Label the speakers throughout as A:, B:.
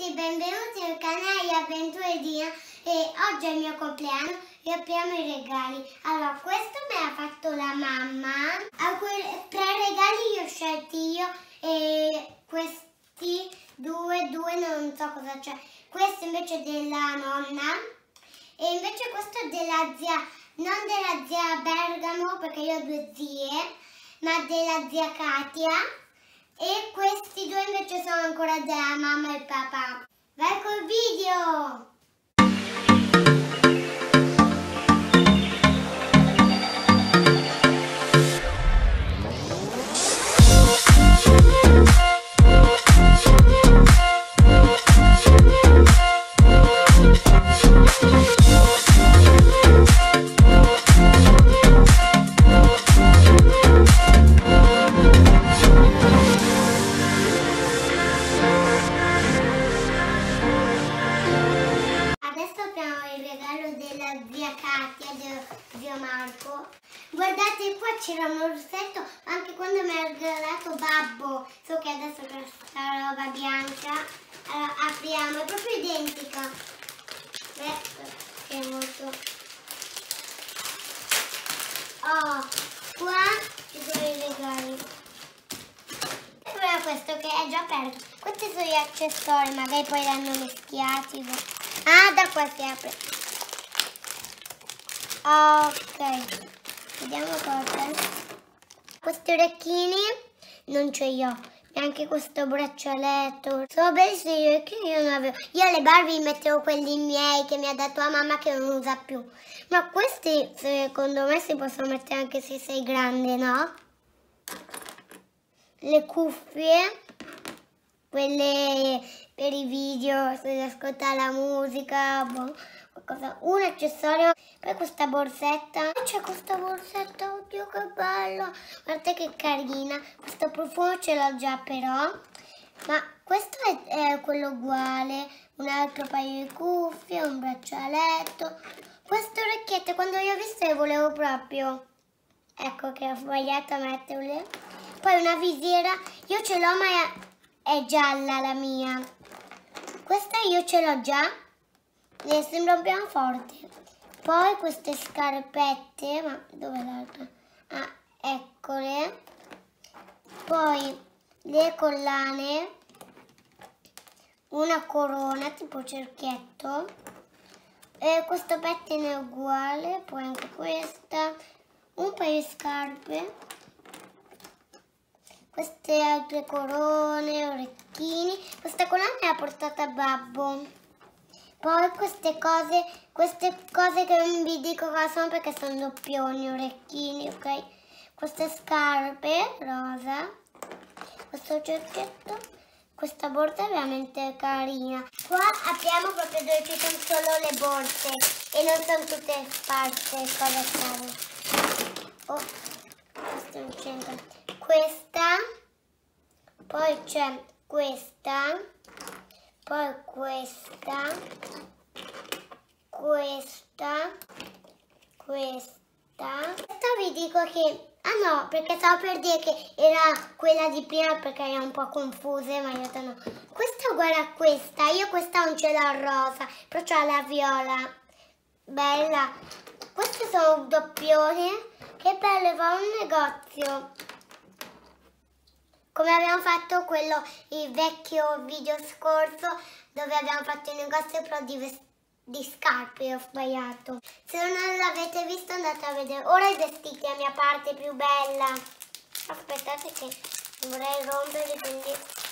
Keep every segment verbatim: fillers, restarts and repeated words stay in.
A: tutti, benvenuti al canale Avventure di Dina e oggi è il mio compleanno e apriamo i regali. Allora, questo me l'ha fatto la mamma, alcuni tre regali li ho scelti io e questi due, due non so cosa c'è. Questo invece è della nonna e invece questo è della zia, non della zia Bergamo perché io ho due zie, ma della zia Katia. E questi due invece sono ancora della mamma e papà. Vai col video! Della zia Katia, dello zio Marco. Guardate, qua c'era un orsetto anche quando mi ha regalato babbo, so che adesso c'è questa roba bianca. Allora apriamo, è proprio identica. Beh, è molto. Oh, qua ci sono i regali. E poi questo che è già aperto. Questi sono gli accessori, magari poi li hanno mischiati. Ah, da qua si apre. Ok, vediamo cosa. Questi orecchini non ce li ho, neanche questo braccialetto. Sono bellissimi perché io non avevo. Io alle Barbie mettevo quelli miei che mi ha dato la mamma che non usa più. Ma questi secondo me si possono mettere anche se sei grande, no? Le cuffie, quelle per i video, se ascoltare la musica, boh. Cosa? Un accessorio, poi questa borsetta, c'è questa borsetta, oddio che bella, guardate che carina, questo profumo ce l'ho già però, ma questo è, è quello uguale, un altro paio di cuffie, un braccialetto, queste orecchiette quando le ho viste le volevo proprio, ecco che ho sbagliato a metterle, poi una visiera, io ce l'ho ma è, è gialla la mia, questa io ce l'ho già. Le sembra un pianoforte. Poi queste scarpette, ma dove l'altra? Ah, eccole. Poi le collane, una corona tipo cerchietto. E questo pettine è uguale, poi anche questa, un paio di scarpe. Queste altre corone, orecchini. Questa collana l'ha portata babbo. Poi queste cose, queste cose che non vi dico cosa sono perché sono doppioni, orecchini, ok? Queste scarpe rosa, questo cerchietto, questa borsa è veramente carina. Qua apriamo proprio dove ci sono solo le borse e non sono tutte sparse cose strane. Oh, questo non c'entra. Questa, poi c'è questa. Poi questa, questa, questa. Questa vi dico che, ah no, perché stavo per dire che era quella di prima perché era un po' confuse, ma in realtà no. Questa è uguale a questa, io questa non ce l'ho rosa, però c'ho la viola, bella. Queste sono doppioni, che belle, va a un negozio. Come abbiamo fatto quello, il vecchio video scorso, dove abbiamo fatto il negozio però di, di scarpe, ho sbagliato. Se non l'avete visto andate a vedere. Ora i vestiti, la mia parte più bella. Aspettate che vorrei romperli, quindi...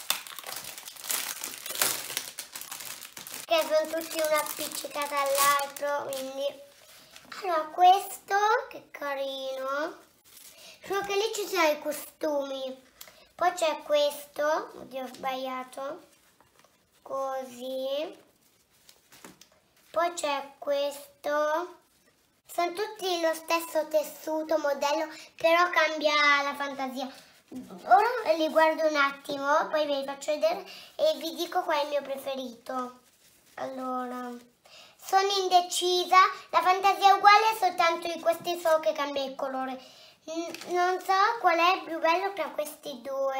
A: Che sono tutti una appiccicata all'altro, quindi... Allora, questo, che carino. Solo che lì ci sono i costumi. Poi c'è questo, oddio ho sbagliato, così, poi c'è questo, sono tutti lo stesso tessuto, modello, però cambia la fantasia. Ora li guardo un attimo, poi ve li faccio vedere e vi dico qual è il mio preferito. Allora, sono indecisa, la fantasia è uguale, soltanto di questi so che cambia il colore. Non so qual è il più bello tra questi due.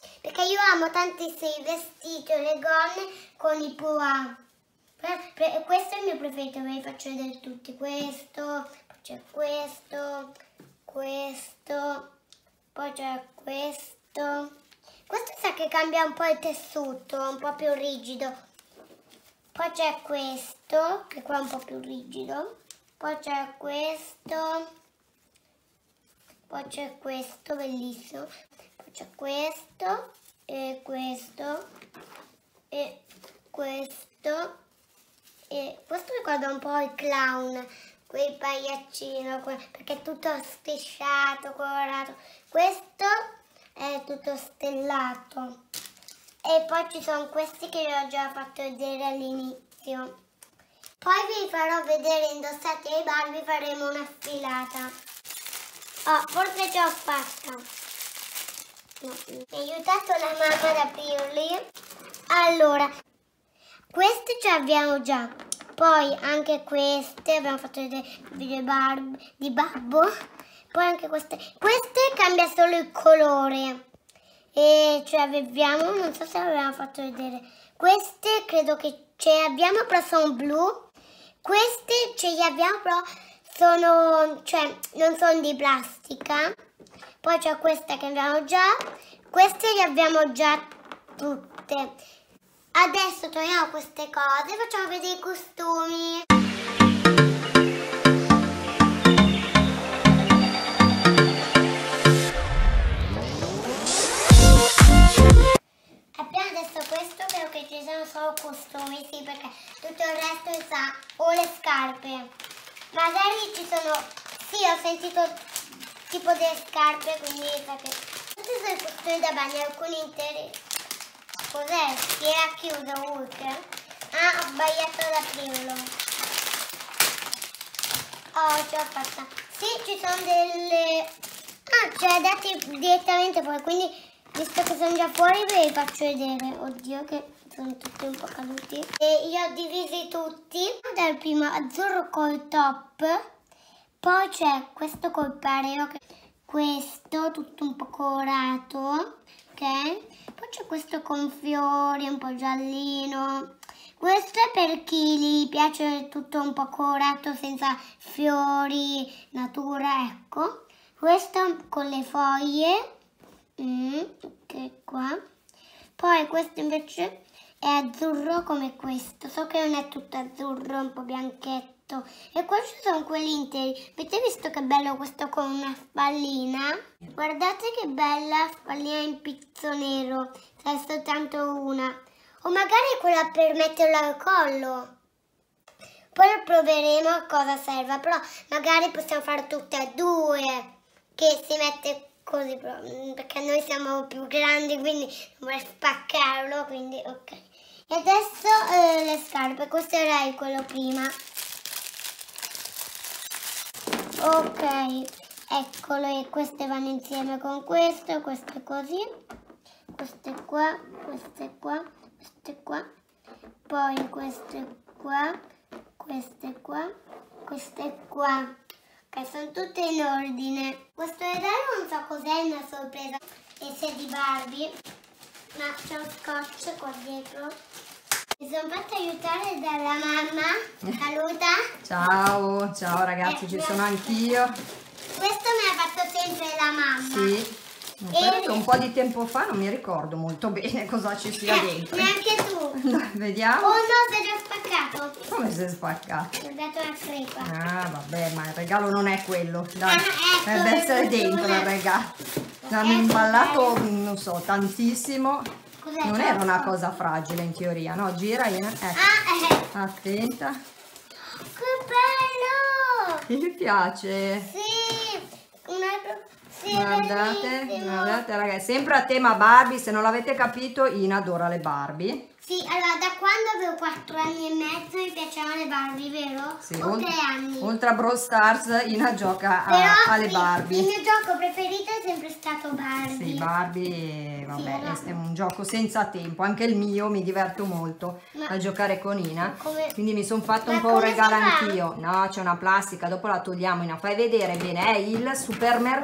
A: Perché io amo tantissimo i vestiti o le gonne con i pois. Questo è il mio preferito, ve li faccio vedere tutti. Questo, poi c'è questo, questo, poi c'è questo. Questo sa che cambia un po' il tessuto, un po' più rigido. Poi c'è questo, che qua è un po' più rigido. Poi c'è questo. Poi c'è questo, bellissimo. Poi c'è questo, e questo, e questo. E questo ricorda un po' il clown, quel pagliaccino, perché è tutto strisciato, colorato. Questo è tutto stellato. E poi ci sono questi che vi ho già fatto vedere all'inizio. Poi vi farò vedere indossati ai Barbie, faremo una sfilata. Oh, forse ce l'ho fatta. No, mi ha aiutato la mamma ad aprirli. Allora, queste ce le abbiamo già. Poi anche queste, abbiamo fatto vedere il video Barbie, di Babbo. Poi anche queste. Queste cambia solo il colore. E ce le abbiamo, non so se l'abbiamo fatto vedere. Queste credo che ce le abbiamo, però sono blu. Queste ce le abbiamo, però sono, cioè, non sono di plastica. Poi c'è questa che abbiamo già. Queste le abbiamo già tutte. Adesso togliamo queste cose e facciamo vedere i costumi. Abbiamo adesso questo, credo che ci siano solo costumi, sì, perché tutto il resto sa, o le scarpe. Magari ci sono, sì, ho sentito tipo delle scarpe, quindi sa che questi sono i costumi da bagno, alcuni interi. Cos'è? Si era chiuso Hulk? Ah, ho sbagliato ad aprirlo. Oh, ce l'ho fatta. Sì, ci sono delle... Ah, ce l'ha dati direttamente poi, quindi visto che sono già fuori ve li faccio vedere. Oddio che sono tutti un po' caduti. E io ho divisi tutti. Dal primo azzurro col top. Poi c'è questo col pareo. Questo tutto un po' colorato. Ok? Poi c'è questo con fiori, un po' giallino. Questo è per chi gli piace tutto un po' colorato, senza fiori, natura, ecco. Questo con le foglie, mm, che qua. Poi questo invece è azzurro come questo. So che non è tutto azzurro, è un po' bianchetto. E qua ci sono quelli interi. Avete visto che bello questo con una spallina? Guardate che bella spallina in pizzo nero. C'è soltanto una. O magari quella per metterla al collo. Poi lo proveremo a cosa serva. Però magari possiamo fare tutte e due. Che si mette così. Perché noi siamo più grandi, quindi non vorrei spaccarlo. Quindi ok. E adesso eh, le scarpe. Questo era quello prima. Ok, eccolo, e queste vanno insieme con questo, questo così, queste qua, queste qua, queste qua, poi queste qua, queste qua, queste qua. Ok, sono tutte in ordine. Questo regalo non so cos'è, una sorpresa, e se è di Barbie, ma c'è un scotch qua dietro. Mi sono fatta aiutare dalla mamma. Saluta.
B: Ciao, ciao ragazzi, eh, ci sono anch'io.
A: Questo me l'ha fatto sempre la mamma.
B: Sì. E... un po' di tempo fa non mi ricordo molto bene cosa ci sia
A: eh,
B: dentro.
A: Neanche tu.
B: Vediamo.
A: Oh no, si è già spaccato.
B: Come si è spaccato?
A: Ho dato la crepa.
B: Ah, vabbè, ma il regalo non è quello. Dai,
A: ah, ecco,
B: deve essere dentro il regalo. L'hanno imballato, non so, tantissimo. Non era una cosa fragile in teoria, no? Gira, Ina. Ecco.
A: Ah, eh.
B: Attenta.
A: Che bello!
B: Ti piace?
A: Sì, una... sì,
B: guardate, guardate ragazzi, sempre a tema Barbie, se non l'avete capito, Ina adora le Barbie.
A: Sì, allora da quando avevo quattro anni e mezzo mi piacevano le Barbie, vero?
B: Sì,
A: o
B: oltre,
A: tre anni.
B: Oltre a Brawl Stars, Ina gioca a,
A: Però,
B: alle Barbie.
A: Il mio gioco preferito è sempre stato Barbie.
B: Sì, Barbie, vabbè,
A: sì,
B: è un gioco senza tempo. Anche il mio mi diverto molto ma, a giocare con Ina.
A: Come,
B: quindi mi sono fatto un po' un regalo anch'io. No, c'è una plastica, dopo la togliamo. Ina, fai vedere bene, è il supermercato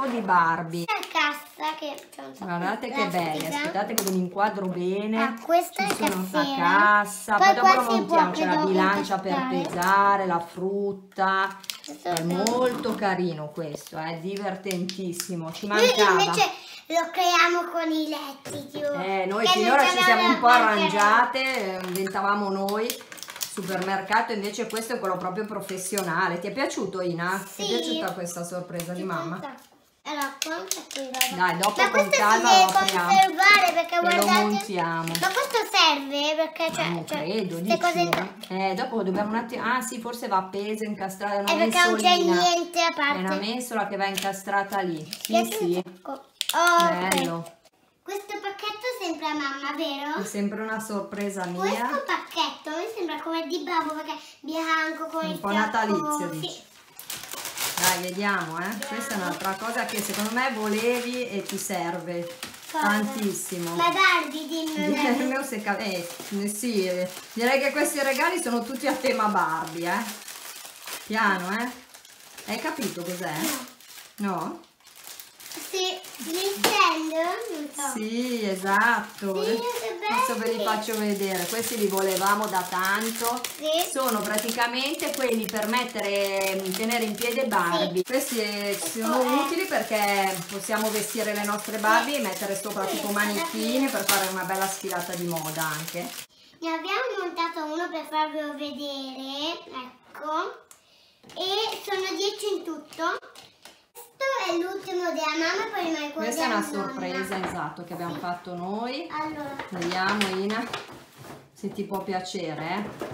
B: sacco di Barbie.
A: La cassa che c'è un sacco
B: Guardate
A: di
B: che belli,
A: plastica.
B: aspettate che ve li inquadro bene.
A: Ah, questa
B: Ci
A: è
B: sono
A: cassiera.
B: la cassa,
A: Poi
B: poi dopo
A: qua
B: lo
A: si
B: montiamo,
A: può
B: c'è la
A: credo
B: bilancia per
A: incastrare.
B: pesare, la frutta.
A: Questo
B: È
A: è-
B: molto carino questo, è divertentissimo, ci
A: Noi
B: mancava.
A: invece lo creiamo con i letti, tipo,
B: Eh, noi
A: che
B: finora
A: non
B: ci
A: ce
B: siamo un po'
A: l'aveva
B: arrangiate, eh, inventavamo noi. Supermercato, invece questo è quello proprio professionale. Ti è piaciuto, Ina?
A: Sì.
B: Ti è piaciuta questa sorpresa di mamma?
A: Allora, quanto è qui roba?
B: Dai, dopo
A: Ma
B: con
A: questo
B: calma
A: si
B: lo
A: deve
B: apriamo
A: conservare perché
B: e lo
A: guardate.
B: montiamo.
A: Ma questo serve perché cioè,
B: Non
A: cioè,
B: credo,
A: queste cose
B: dici? Eh, dopo dobbiamo un attimo... Ah sì, forse va appesa, incastrata, è una
A: è perché non c'è
B: mensolina.
A: niente a
B: È
A: parte.
B: una mensola che va incastrata lì. Sì,
A: Piace
B: sì.
A: un sacco. Oh, ok.
B: Bello.
A: Questo pacchetto sembra a mamma, vero?
B: È sempre una sorpresa
A: Questo
B: mia.
A: pacchetto mi sembra come di babbo perché è bianco con
B: Un
A: il
B: po'
A: fiocco.
B: natalizio,
A: Sì.
B: dici? Dai, vediamo, eh. Questa è un'altra cosa che secondo me volevi e ti serve
A: Cosa?
B: tantissimo.
A: Ma Barbie, dimmi.
B: Il mio secca... eh, sì, eh, direi che questi regali sono tutti a tema Barbie, eh. Piano, eh. Hai capito cos'è? No?
A: Sì, Nintendo? Non so.
B: Sì, esatto.
A: Sì, che belli.
B: Adesso ve li faccio vedere. Questi li volevamo da tanto.
A: Sì.
B: Sono praticamente quelli per mettere, tenere in piede Barbie. Questi eh, sono
A: Ecco, eh.
B: utili perché possiamo vestire le nostre Barbie e mettere sopra
A: Sì,
B: tipo manichini per fare una bella sfilata di moda anche.
A: Ne abbiamo montato uno per farvelo vedere, ecco, e sono dieci in tutto. Questo è l'ultimo della mamma, poi rimane quello
B: Questa è
A: della
B: una sorpresa,
A: nonna.
B: esatto, che abbiamo
A: Sì.
B: fatto noi.
A: Allora,
B: Vediamo, Ina, se ti può piacere, eh.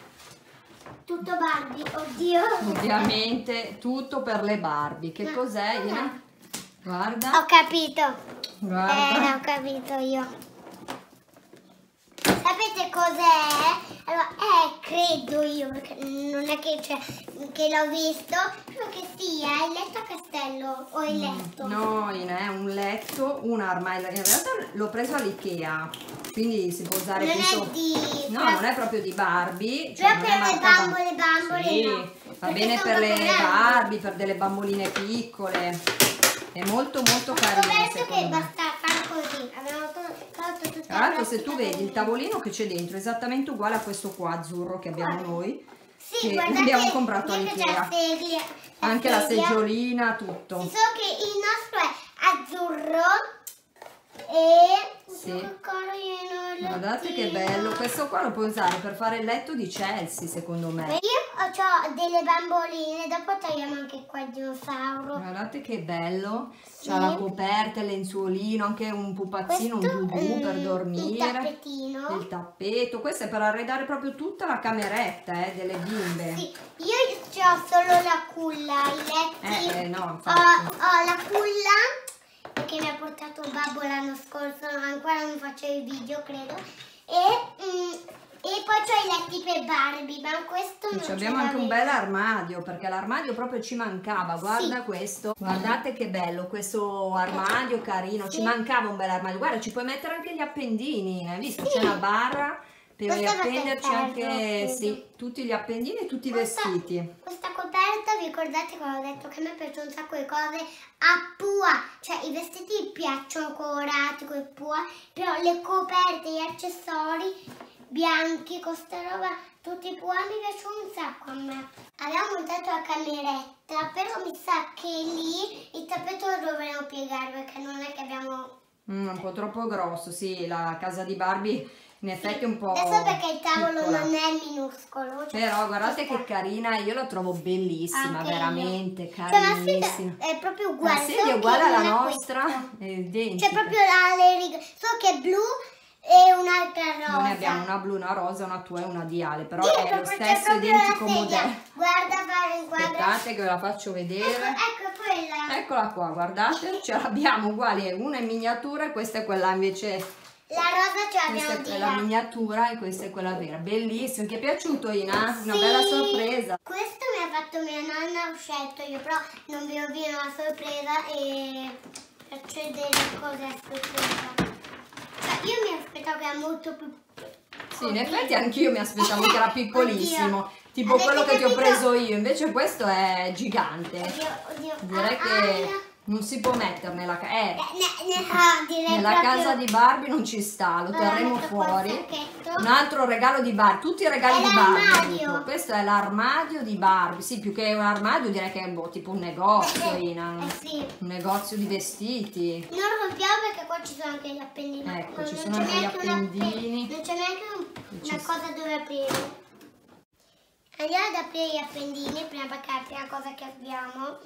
A: tutto Barbie, oddio.
B: Ovviamente tutto per le Barbie. Che
A: Ma-
B: cos'è,
A: ma-
B: Ina? Guarda,
A: Ho capito.
B: guarda.
A: Eh, ho capito io. Sapete cos'è? Allora, eh, credo io, perché non è che, cioè, che l'ho visto, credo che sia il letto a castello o il letto.
B: No, Ina, è un letto, un armadio. In realtà l'ho preso all'Ikea, quindi si può usare
A: Non
B: penso-
A: è di...
B: No, non è proprio di Barbie. cioè
A: Però
B: non è
A: per le
B: marca
A: bambole,
B: Bar-
A: bambole
B: Sì,
A: no.
B: va
A: Perché
B: bene
A: sono
B: per le
A: troppo grandi.
B: Barbie, per delle bamboline piccole. È molto molto
A: Ho
B: carino
A: scoperto che
B: secondo me.
A: basta fare così. Abbiamo to- fatto tutte
B: Tra l'altro
A: le
B: se tu
A: plastica
B: vedi il
A: così.
B: tavolino che c'è dentro è esattamente uguale a questo qua azzurro che abbiamo
A: Guarda.
B: noi.
A: Sì,
B: che
A: guardate,
B: abbiamo comprato
A: anche c'è la
B: all'Ikea.
A: sedia,
B: Anche la
A: sedia.
B: seggiolina,
A: Sì,
B: tutto.
A: solo che il nostro è azzurro e
B: Sì.
A: piccolino
B: Guardate che
A: lettino.
B: bello. Questo qua lo puoi usare per fare il letto di Chelsea, secondo me.
A: Io ho delle bamboline, dopo togliamo anche qua il dinosauro.
B: Guardate che bello. C'ha
A: Sì.
B: la coperta, il lenzuolino, anche un pupazzino,
A: Questo,
B: un bubù per
A: mm,
B: dormire.
A: il tappetino.
B: Il tappeto. Questo è per arredare proprio tutta la cameretta eh, delle bimbe.
A: Sì, io ho solo la culla, i letti.
B: Eh, eh, no,
A: ho,
B: infatti.
A: ho la culla che mi ha portato babbo l'anno scorso, ancora non faccio il video credo. E, mm, e poi c'ho i letti per Barbie, ma questo non
B: Ci
A: ce
B: abbiamo anche un
A: l'avevo.
B: bel armadio, perché l'armadio proprio ci mancava. Guarda
A: Sì.
B: questo. Guardate che bello questo armadio carino. Ci
A: Sì.
B: mancava un bel armadio. Guarda, ci puoi mettere anche gli appendini. Hai visto?
A: Sì.
B: C'è la barra per
A: Questa va
B: appenderci
A: per
B: anche
A: ferro,
B: sì, tutti gli appendini e tutti i
A: Questa-
B: vestiti.
A: Questa coperta, vi ricordate come ho detto che a me piace un sacco di cose a pua, cioè i vestiti piacciono colorati con il pua, però le coperte, gli accessori bianchi con sta roba, tutti i pua mi piacciono un sacco a me. Abbiamo montato la cameretta, però mi sa che lì il tappeto lo dovremo piegare perché non è che abbiamo...
B: Mm, un po' troppo grosso, sì, la casa di Barbie in effetti è un po'
A: Adesso perché il tavolo
B: piccola.
A: non è minuscolo. cioè,
B: Però guardate
A: ci sta.
B: che carina, io la trovo bellissima,
A: Anche io.
B: veramente
A: Cioè, la
B: carinissima.
A: sedia è proprio
B: La
A: uguale.
B: sedia
A: solo
B: è uguale
A: che
B: alla
A: non è
B: nostra,
A: questo.
B: è identica.
A: C'è proprio la, le righe, solo che è blu e un'altra rosa.
B: Noi ne abbiamo una blu, una rosa, una tua e una di Ale, però
A: Dietro,
B: è lo
A: c'è
B: stesso
A: proprio
B: identico
A: la sedia.
B: modello.
A: Guarda, fare in quadro.
B: Aspettate che ve la faccio
A: Ecco,
B: vedere.
A: ecco quella.
B: Eccola qua, guardate, ce l'abbiamo uguali, una è in miniatura e questa è quella invece,
A: La rosa ce
B: questa
A: l'abbiamo
B: è
A: di
B: quella
A: là.
B: miniatura e questa è quella vera. Bellissimo, ti è piaciuto Ina? Una
A: Sì.
B: bella sorpresa.
A: Questo mi ha fatto mia nonna, ho scelto io, però non vi rovino la sorpresa e faccio vedere cosa è sorpresa. Cioè, io mi aspettavo che era molto più...
B: Sì, in effetti anch'io mi aspettavo che era piccolissimo,
A: Oddio.
B: tipo
A: Avete
B: quello che ti ho
A: capito?
B: preso io, invece questo è gigante.
A: Oddio, oddio.
B: Direi
A: Ah,
B: che
A: aia.
B: Non si può mettere nella casa. Eh,
A: Ne- ne- ah, direi
B: nella
A: proprio-
B: casa di Barbie non ci sta, lo
A: Allora,
B: terremo
A: metto qua il
B: fuori.
A: sacchetto.
B: Un altro regalo di Barbie, tutti i regali
A: È
B: di Barbie.
A: l'armadio.
B: Enrico. Questo è l'armadio di Barbie. Sì, più che un armadio direi che è boh, tipo un negozio,
A: Eh,
B: Ina.
A: eh sì.
B: Un negozio di vestiti.
A: Non rompiamo perché qua ci sono anche gli appendini.
B: Ecco,
A: Non-
B: ci
A: non
B: sono
A: c'è
B: anche gli
A: neanche un appe-
B: appendini.
A: Non c'è neanche un-
B: Ci
A: una
B: sono.
A: cosa dove aprire. Andiamo ad aprire gli appendini, prima perché è la prima cosa che abbiamo.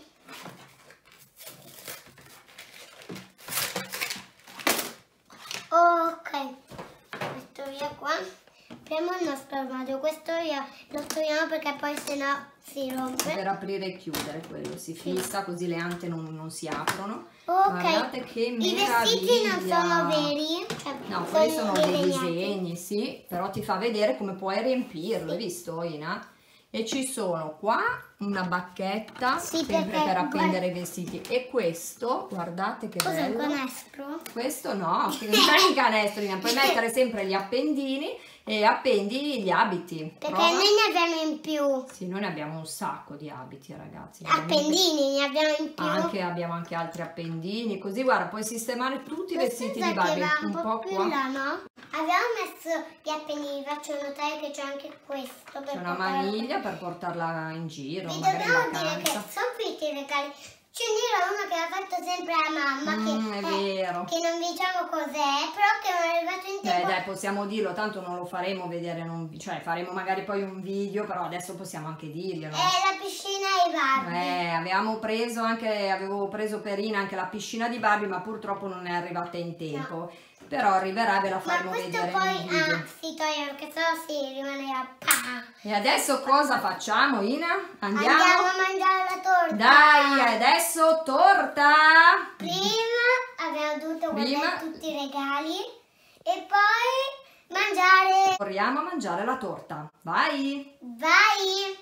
A: Ok, questo via qua. Apriamo il nostro armadio, questo via lo togliamo perché poi sennò si rompe.
B: Per aprire e chiudere quello si fissa, così le ante non, non si aprono.
A: Ok,
B: Guardate che
A: i vestiti non
B: meraviglia.
A: sono veri, cioè
B: No, quelli sono dei
A: disegnati.
B: disegni, sì, però ti fa vedere come puoi riempirlo, hai visto, Ina? E ci sono qua una bacchetta,
A: Sì,
B: sempre
A: perché-
B: per appendere i vestiti. E questo, guardate che
A: Cos'è un
B: bello.
A: canestro?
B: Questo no, che non c'è in canestro, Ina. Puoi mettere sempre gli appendini e appendi gli abiti.
A: Perché
B: Prova.
A: noi ne abbiamo in più.
B: Sì, noi ne abbiamo un sacco di abiti, ragazzi. veramente.
A: Appendini ne abbiamo in più.
B: Anche, abbiamo anche altri appendini, così guarda, puoi sistemare tutti i
A: Questo
B: vestiti
A: sa
B: di Barbie,
A: che va
B: un po'
A: più
B: qua.
A: là, no? Abbiamo messo gli appendini, faccio notare che c'è anche questo. Per
B: C'è una
A: portarla-
B: maniglia per portarla in giro,
A: Vi
B: magari in
A: dobbiamo dire che
B: vacanza.
A: sono finiti i regali. Ce n'era uno che l'ha fatto sempre la mamma,
B: Mm,
A: che,
B: è
A: eh,
B: vero.
A: che non diciamo cos'è, però che non è arrivato in
B: Beh
A: tempo.
B: dai, possiamo dirlo, tanto non lo faremo vedere, non- cioè faremo magari poi un video, però adesso possiamo anche dirglielo.
A: È la piscina ai Barbie.
B: Eh, avevamo preso anche, avevo preso per Ina anche la piscina di Barbie, ma purtroppo non è arrivata in tempo. Però arriverà, ve la
A: Ma
B: faremo
A: questo
B: vedere
A: poi
B: nel video.
A: ah, si toglie perché sennò si rimaneva pa.
B: E adesso cosa facciamo, Ina? Andiamo?
A: Andiamo a mangiare la torta.
B: Dai, adesso torta!
A: Prima abbiamo dovuto
B: Prima-
A: guardare tutti i regali e poi mangiare.
B: Corriamo a mangiare la torta. Vai!
A: Vai!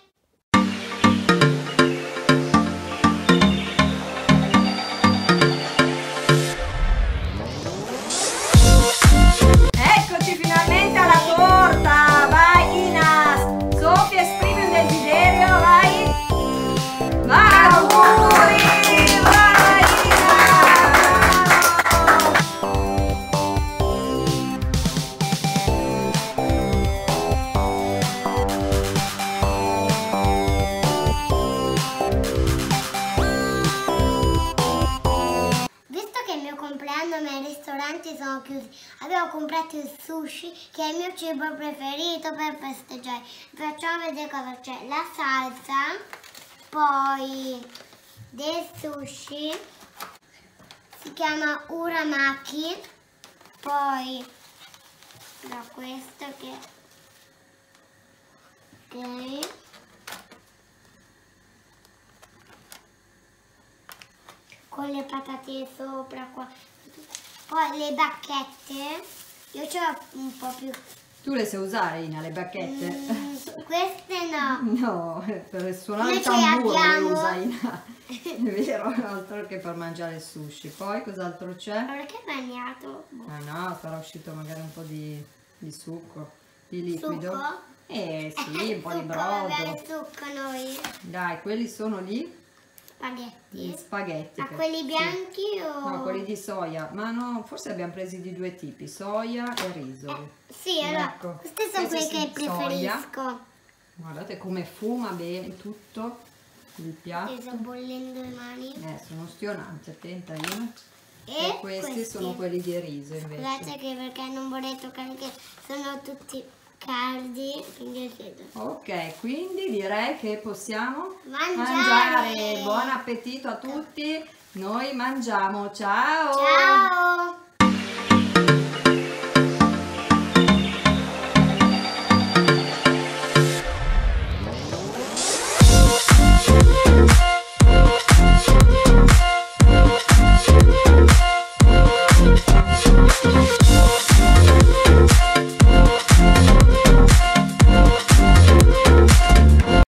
B: Eccoci finalmente alla torta! Vai Ina! Sofia, esprimi un desiderio, vai! Vai, auguri! Vai Ina!
A: Visto che è il mio compleanno ma i ristoranti sono chiusi, abbiamo comprato il sushi che è il mio cibo preferito per festeggiare. Vi facciamo vedere cosa c'è. La salsa, poi del sushi, si chiama uramaki, poi da questo che... ok. Con le patate sopra qua. Poi le bacchette, io ce l'ho un po' più.
B: Tu le sai usare, Ina, le bacchette?
A: Mm, queste no.
B: No, per suonare
A: Noi
B: il
A: ce le
B: tamburo le
A: abbiamo.
B: usa Ina. È vero, altro che per mangiare il sushi. Poi cos'altro c'è?
A: Perché è bagnato? Boh.
B: Ah no, sarà uscito magari un po' di, di succo, di liquido.
A: Succo?
B: Eh sì, un po' di
A: Succo, va bene,
B: brodo.
A: succo noi.
B: Dai, quelli sono lì gli
A: Spaghetti.
B: spaghetti.
A: Ma
B: che-
A: quelli
B: sì.
A: bianchi o...
B: No, quelli di soia. Ma no, forse abbiamo presi di due tipi, soia e riso.
A: Sì, allora,
B: Ecco.
A: questi sono
B: Questi
A: quelli che
B: sì, soia.
A: preferisco.
B: Guardate come fuma bene tutto il piatto.
A: Io sto bollendo le mani.
B: Eh, sono stionanti, attenta io.
A: E,
B: E questi, sono quelli di riso invece.
A: Scusate che perché non vorrei toccare che sono tutti caldi, quindi chiedo.
B: Ok, quindi direi che possiamo
A: Mangiare.
B: Buon appetito a tutti. Noi mangiamo. Ciao!
A: Ciao!